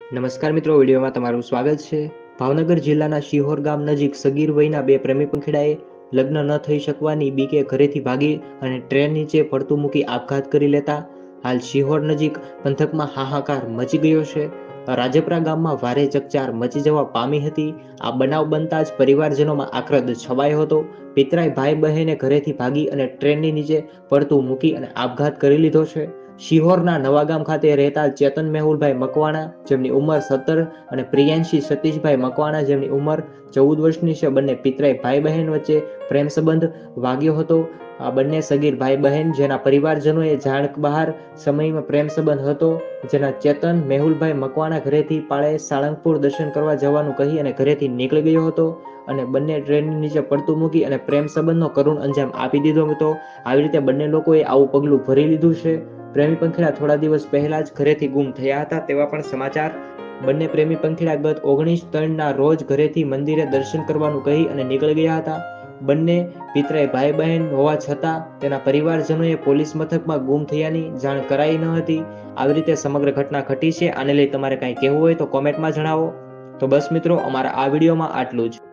નમસ્કાર મિત્રો, વિડીયોમાં તમારું સ્વાગત છે। ભાવનગર જિલ્લાના શિહોર ગામ નજીક સગીર વયના બે પ્રેમી પંખીડાએ લગ્ન ન થઈ શકવાની બીકે ઘરેથી ભાગી અને ટ્રેન નીચે પડતું મૂકી આપઘાત કરી લેતા હાલ શિહોર નજીક પંથકમાં હાહાકાર મચી ગયો છે। રાજપરા ગામમાં ભારે ચકચાર મચી જવા પામી હતી। આ બનાવ બનતા જ પરિવારજનોમાં આક્રોશ છવાયો હતો। પિતરાઈ ભાઈ બહેને ઘરેથી ભાગી અને ટ્રેનની નીચે પડતું મૂકી અને આપઘાત કરી લીધો છે। શિહોરના નવાગામ ખાતે રહેતા ચેતન મેહુલભાઈ મકવાણા જેમની ઉંમર 17 અને પ્રિયાંશી સતીશભાઈ મકવાણા જેમની ઉંમર 14 વર્ષની છે, બંને પિતરાઈ ભાઈ બહેન વચ્ચે પ્રેમ સંબંધ વાગ્યો હતો। આ બંને સગીર ભાઈ બહેન જેના પરિવારજનોએ જાણ બહાર સમયમાં પ્રેમ સંબંધ હતો, જેના ચેતન મેહુલભાઈ મકવાણા ઘરેથી પાળે સાળંગપુર દર્શન કરવા જવાનું કહી અને ઘરેથી નીકળી ગયો હતો અને બંને ટ્રેનની નીચે પડતું મૂકી અને પ્રેમ સંબંધનો કરુણ અંજામ આપી દીધો હતો। આવી રીતે બંને લોકોએ આવું પગલું ભરી લીધું છે। પ્રેમી પંખીડા થોડા દિવસ પહેલા જ ઘરેથી ગુમ થયા હતા તેવા પણ સમાચાર। બંને પ્રેમી પંખીડા ગત 19/3ના રોજ ઘરેથી મંદિરે દર્શન કરવાનું કહી અને નીકળી ગયા હતા। બંને પિતરાઈ ભાઈ બહેન હોવા છતાં તેના પરિવારજનોએ પોલીસ મથકમાં ગુમ થયાની જાણ કરાઈ ન હતી। આવી રીતે સમગ્ર ઘટના ઘટી છે। આને લઈ તમારે કંઈ કહેવું હોય તો કોમેન્ટમાં જણાવો। તો બસ મિત્રો, અમારા આ વિડીયોમાં આટલું જ।